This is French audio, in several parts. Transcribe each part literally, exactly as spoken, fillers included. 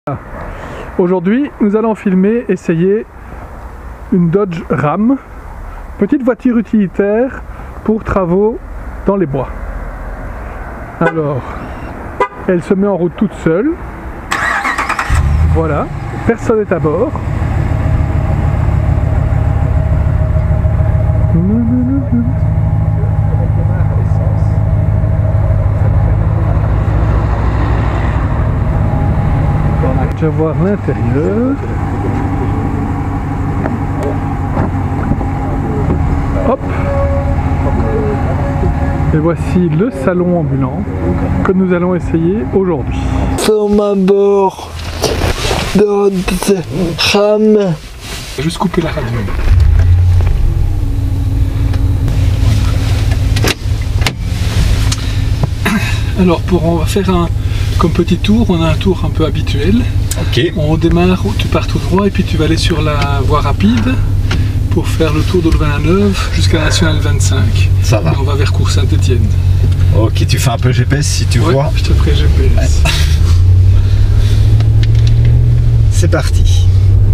Aujourd'hui, nous allons filmer, essayer une Dodge Ram, petite voiture utilitaire pour travaux dans les bois. Alors, elle se met en route toute seule. Voilà, personne n'est à bord. On va voir l'intérieur. Hop. Et voici le salon ambulant que nous allons essayer aujourd'hui. Nous sommes à bord de Ram. Je vais juste couper la radio. Alors pour on va faire un comme petit tour, on a un tour un peu habituel. Ok. On démarre, tu pars tout droit et puis tu vas aller sur la voie rapide pour faire le tour de Louvain-la-Neuve jusqu'à la nationale vingt-cinq. Ça va. Et on va vers Cours Saint-Étienne. Ok, tu fais un peu G P S si tu Ouais, vois. je te ferai G P S. Ouais. C'est parti.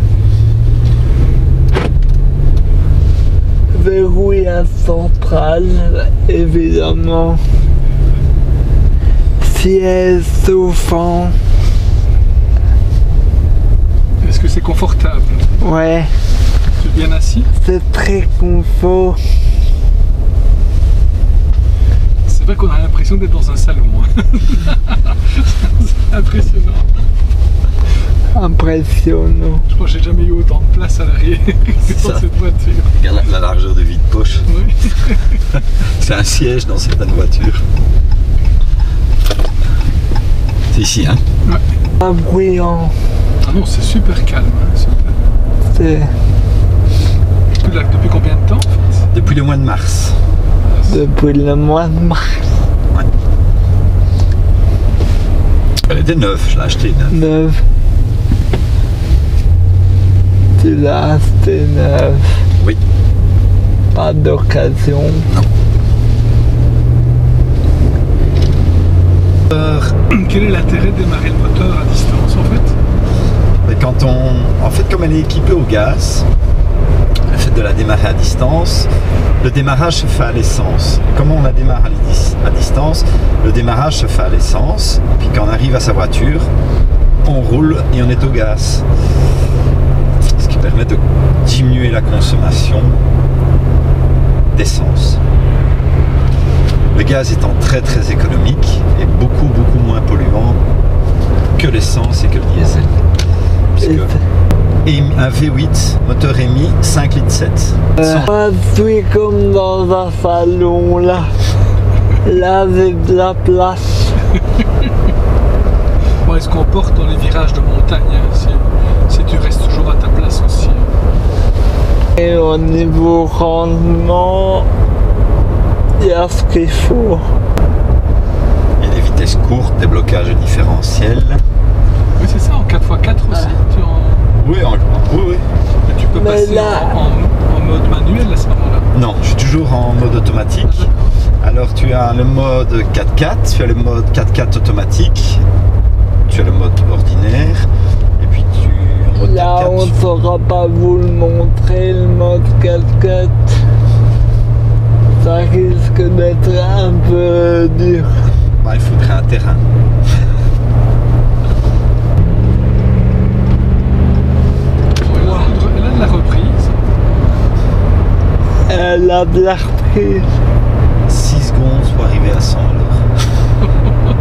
Verrouillage central, évidemment. Siège chauffant. Est-ce que c'est confortable? Ouais, Tu es bien assis? c'est très confort. C'est vrai qu'on a l'impression d'être dans un salon. C'est impressionnant. Impressionnant. Je crois que j'ai jamais eu autant de place à l'arrière que dans ça. cette voiture. Regarde la, la largeur de vide-poche. Oui. C'est un siège dans certaines voitures. C'est ici, hein. Ouais. Pas bruyant. Ah non, c'est super calme. Hein, super. C'est Depuis, là, depuis combien de temps en fait? Depuis le mois de mars. depuis le mois de mars. Ouais. Elle était neuve, je l'ai achetée neuve. Neuf. Tu l'as acheté neuf. Oui. Pas d'occasion. Quel est l'intérêt de démarrer le moteur à distance en fait? Mais quand on, en fait, comme elle est équipée au gaz, le fait de la démarrer à distance, le démarrage se fait à l'essence. Comment on la démarre à, l'is- à distance? Le démarrage se fait à l'essence, puis quand on arrive à sa voiture, on roule et on est au gaz. Ce qui permet de diminuer la consommation d'essence. Le gaz étant très très économique et beaucoup beaucoup moins polluant que l'essence et que le diesel. Puisque Et et un V huit, moteur émis, cinq litres sept. Euh, je suis comme dans un salon là. Là, j'ai de la place. Bon, est-ce qu'on porte dans les virages de montagne hein, si, si tu restes toujours à ta place aussi? Et au niveau rendement, il y a ce qu'il faut. Il y a des vitesses courtes, des blocages différentiels. Oui, c'est ça, en quatre fois quatre aussi. Tu, en... Oui, en- oui, oui. Mais tu peux Mais passer là- en, en- en mode manuel à ce moment-là. Non, je suis toujours en mode automatique. Alors tu as le mode quatre quatre, tu as le mode quatre quatre automatique, tu as le mode ordinaire, et puis tu en mode Là, quatre on quatre. ne saura pas vous le montrer, le mode quatre quatre. Ça risque d'être un peu dur. Bah, il faudrait un terrain. Elle a, elle a de la reprise. Elle a de la reprise. six secondes pour arriver à cent à l'heure.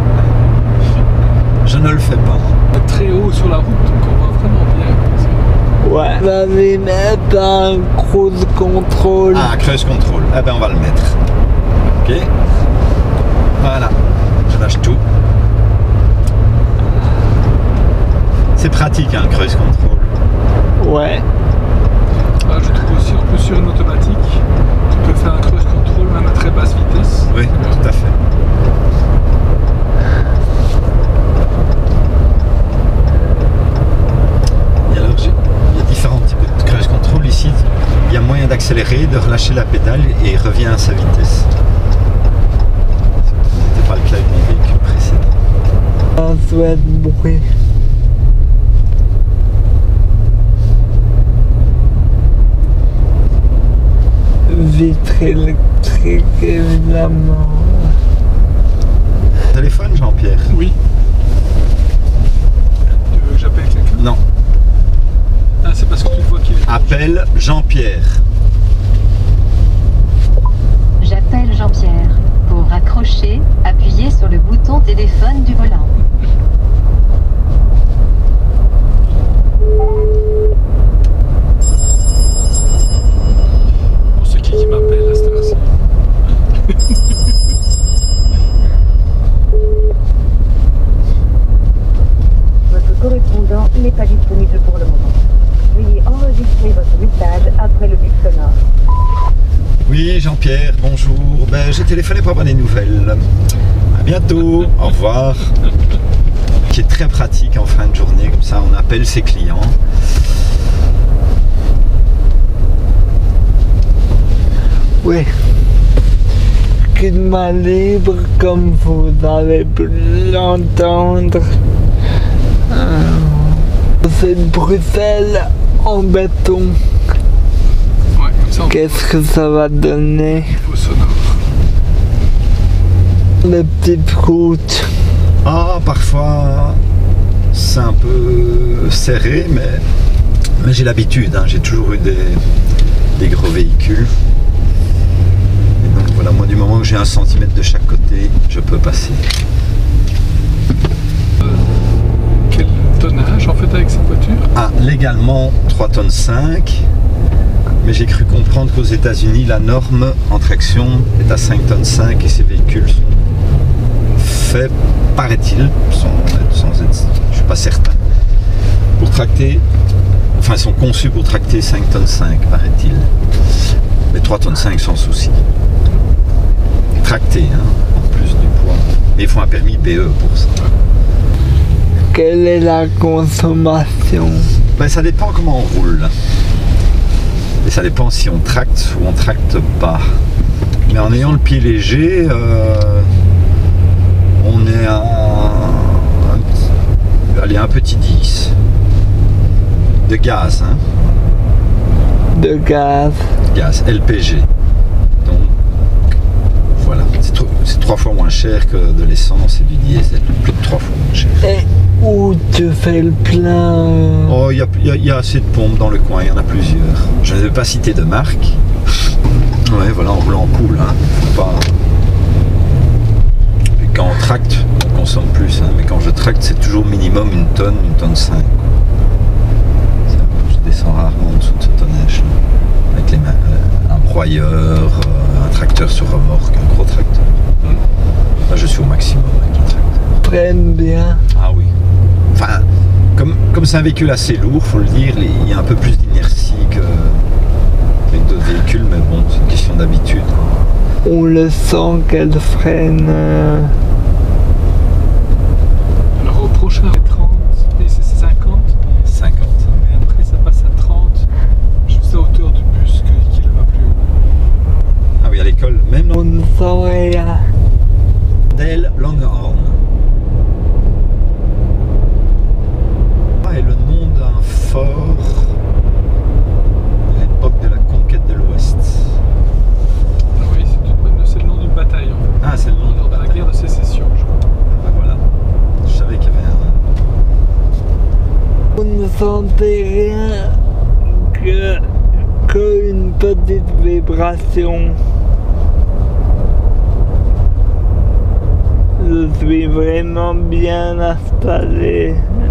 Je ne le fais pas. Elle est très haut sur la route, donc on voit vraiment bien. Ouais. Vous allez mettre un cruise control. Ah, cruise control. Eh ben on va le mettre. Ok. Voilà. Je lâche tout. C'est pratique un cruise control. Ouais. Ah, je trouve aussi, en plus sur une automatique, tu peux faire un cruise control même à très basse vitesse. Oui, tout à fait. Et alors, j'ai- il y a différents types de cruise control ici. Il y a moyen d'accélérer, de relâcher la pédale et il revient à sa vitesse. Ce n'était pas le cas avec mon véhicule précédent. Un souhait de bruit. électrique, évidemment. Téléphone, Jean-Pierre? Oui. Tu veux que j'appelle quelqu'un? Non. Ah, c'est parce que tu vois qu'il est... Appelle Jean-Pierre. J'appelle Jean-Pierre. Pour raccrocher, appuyez sur le bouton téléphone du volant. Bon, c'est qui qui m'appelle à cette heure-ci? Votre correspondant n'est pas disponible pour le moment. Veuillez enregistrer votre message après le bip sonore. Oui, Jean-Pierre, bonjour. Ben, j'ai téléphoné pour avoir des nouvelles. À bientôt, au revoir. Qui est très pratique en fin de journée, comme ça on appelle ses clients. Oui. Qu'une main libre, comme vous avez pu l'entendre. Euh, c'est Bruxelles en béton. Ouais, comme ça on Qu'est-ce que ça va donner? niveau sonore. Les petites routes. Ah, parfois c'est un peu serré, mais, mais j'ai l'habitude, hein. J'ai toujours eu des, des gros véhicules. Et donc voilà, moi du moment que j'ai un centimètre de chaque côté, je peux passer. Quel tonnage en fait avec cette voiture? Ah, légalement trois tonnes cinq, mais j'ai cru comprendre qu'aux États-Unis la norme en traction est à cinq tonnes cinq et ces véhicules sont faits, paraît-il, sans être, sans être, je suis pas certain, pour tracter, enfin ils sont conçus pour tracter cinq tonnes cinq, paraît-il, mais trois tonnes cinq sans souci. Tracté, hein, en plus du poids, mais il faut un permis B E pour ça. Quelle est la consommation? Ben, ça dépend comment on roule. Et ça dépend si on tracte ou on tracte pas. Mais en ayant le pied léger, euh, on est à un, petit, allez, un petit dix. De gaz, hein. De gaz. Gaz, L P G. Donc, voilà. C'est tro- c'est trois fois moins cher que de l'essence et du diesel. Plus de trois fois moins cher. Et où tu fais le plein? Oh, il y a, y a- y a assez de pompes dans le coin, il y en a plusieurs. Je ne vais pas citer de marque. Ouais, voilà, en roulant en poule, hein. Faut pas... Et quand on tracte, on consomme plus, hein. Mais quand je tracte, c'est toujours minimum une tonne, une tonne cinq. Ça, je descends rarement en dessous de ce tonnage. Avec les mains, euh, un broyeur, euh, un tracteur sur remorque, un gros tracteur. Là, je suis au maximum avec le tracteur. Prennent bien. Ah oui. Enfin, comme comme c'est un véhicule assez lourd, faut le dire, les- il y a un peu plus d'inertie que avec d'autres véhicules, mais bon, c'est une question d'habitude. On le sent qu'elle freine. euh, Alors au prochain c'est trente et c'est cinquante. cinquante. Et après ça passe à trente, juste à hauteur du bus que- qu'il va plus haut. Ah oui, à l'école, même On dans ne sent rien. Dale Longhorn. Ah, et le nom d'un fort à l'époque de la conquête de l'Ouest. Ah oui, c'est une- c'est le nom d'une bataille en fait. Ah, c'est le nom Lors de la guerre de sécession, je crois. Ah, voilà. Je savais qu'il y avait un... On ne sentait rien que, que une petite vibration. Je suis vraiment bien installé.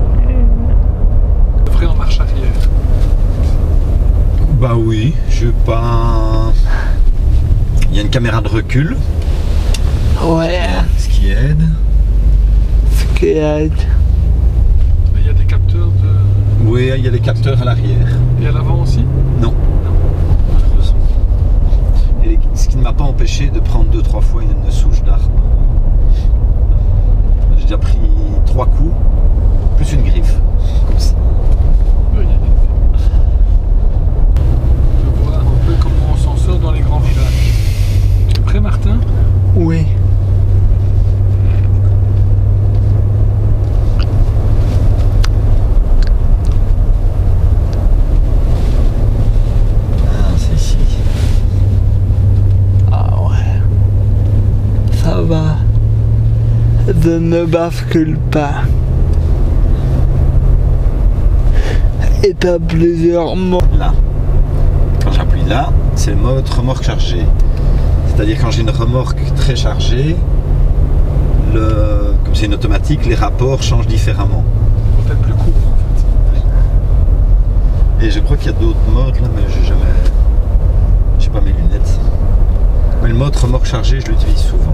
Le frein en marche arrière. Bah oui, je vais pas... Il y a une caméra de recul, Ouais, ce qui aide. ce qui aide. Il y a des capteurs de... Oui, il y a les capteurs à l'arrière. Et à l'avant aussi? Non, malheureusement. Et les- ce qui ne m'a pas empêché de prendre deux trois fois une souche d'arbre. J'ai déjà pris trois coups, plus une griffe. Comme ça. Oui. Je vois un peu comment on s'en sort dans les grands villages. Tu es prêt, Martin? Oui. Ah, c'est ici. je ne bascule pas. Et t'as plusieurs modes. Là. Quand j'appuie là, c'est le mode remorque chargée. C'est-à-dire quand j'ai une remorque très chargée, le, comme c'est une automatique, les rapports changent différemment. Peut-être plus court en fait. Et je crois qu'il y a d'autres modes là, mais j'ai jamais. J'ai pas mes lunettes. Mais le mode remorque chargée, je l'utilise souvent.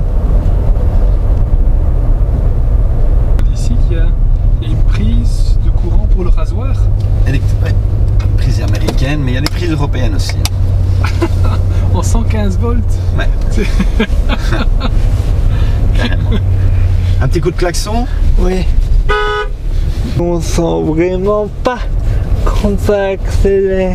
Ici, il y a une prise de courant pour le rasoir. Élect... Ouais. Prise américaine, mais il y a des prises européennes aussi. En cent quinze volts. Ouais. Carrément. Un petit coup de klaxon. Oui. On sent vraiment pas quand ça accélère.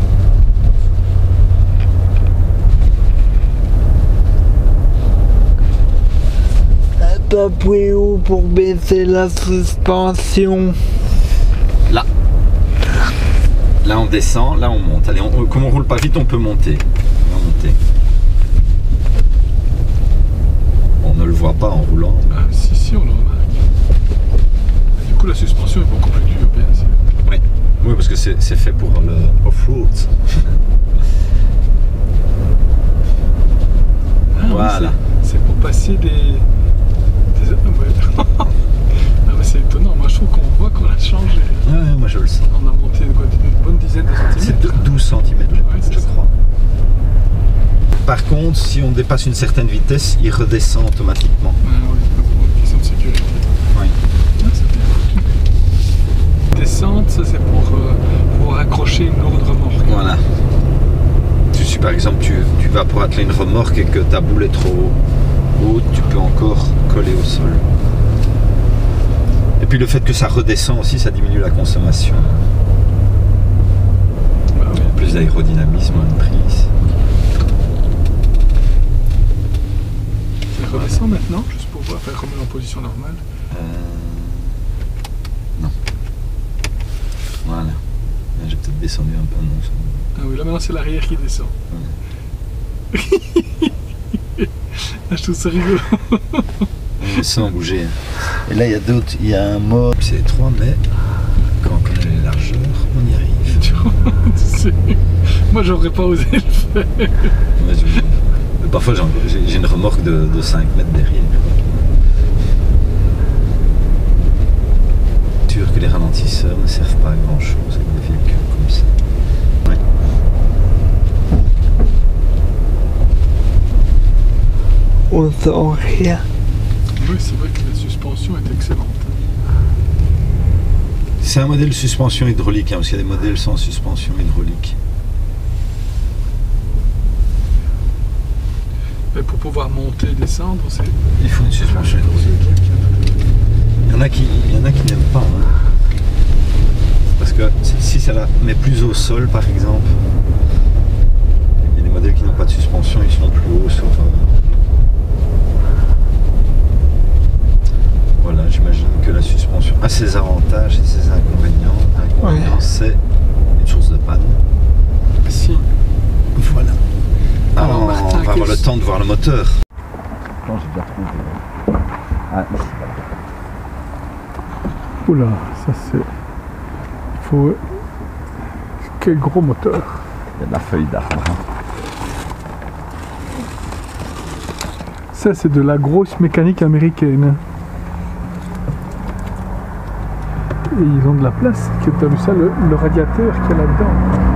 T'appuies où pour baisser la suspension? Là. Là on descend, là on monte. Allez, on, comme on roule pas vite, on peut monter. On va monter. On ne le voit pas en roulant. Ah, si, si, on le remarque. Et du coup, la suspension est beaucoup plus dure, bien sûr. Oui, oui parce que c'est fait pour le off-road. Ah, voilà. Oui, c'est pour passer des... des... Ouais. Ah, mais c'est étonnant, moi je trouve qu'on voit qu'on a changé. Ouais, moi je le sens. On a monté quoi, une bonne dizaine de C'est centimètres. de douze centimètres, Ouais, je ça. crois. Par contre, si on dépasse une certaine vitesse, il redescend automatiquement. Ah oui, pour une question de sécurité. Oui. Ah, c'est bien. Descente, ça c'est pour, euh, pour accrocher une lourde remorque. Voilà. Si, si par exemple tu, tu vas pour atteler une remorque et que ta boule est trop haute, tu peux encore coller au sol. Et puis le fait que ça redescend aussi, ça diminue la consommation. Bah, oui. Plus d'aérodynamisme, moins de prise. Ça redescend maintenant, juste pour voir, faire remettre en position normale. Euh... Non. Voilà. J'ai peut-être descendu un peu. Non, ça... Ah oui, là maintenant c'est l'arrière qui descend. Ouais. Ah, je trouve ça rigolo. On descend bouger. Et là il y a d'autres, il y a un mode, c'est étroit, mais quand on connaît les largeurs, on y arrive. Tu vois, tu sais, moi j'aurais pas osé le faire. Ouais, je- Parfois j'ai j'ai une remorque de, de cinq mètres derrière. Sûr que les ralentisseurs ne servent pas à grand chose avec des véhicules comme ça. Ouais. On sent rien. Oui, c'est vrai que la suspension est excellente. C'est un modèle suspension hydraulique, hein, parce qu'il y a des modèles sans suspension hydraulique. Mais pour pouvoir monter et descendre, c'est... Il faut une suspension hydraulique. Il y en a qui, il y en a qui n'aiment pas. Hein. Parce que si ça la met plus au sol, par exemple, il y a des modèles qui n'ont pas de suspension, ils sont plus hauts sur... Euh... Voilà, j'imagine que la suspension a ses avantages et ses inconvénients. L'inconvénient, Ouais. c'est une source de panne. Si. Voilà. Alors, Alors, Martin, on va avoir quel- le temps de voir le moteur. Non, j'ai déjà trouvé. Ah, ici. Oula, ça c'est... Il faut... Quel gros moteur. Il y a de la feuille d'arbre. Ça c'est de la grosse mécanique américaine. Et ils ont de la place. Tu as vu ça, le, le radiateur qu'il y a là-dedans.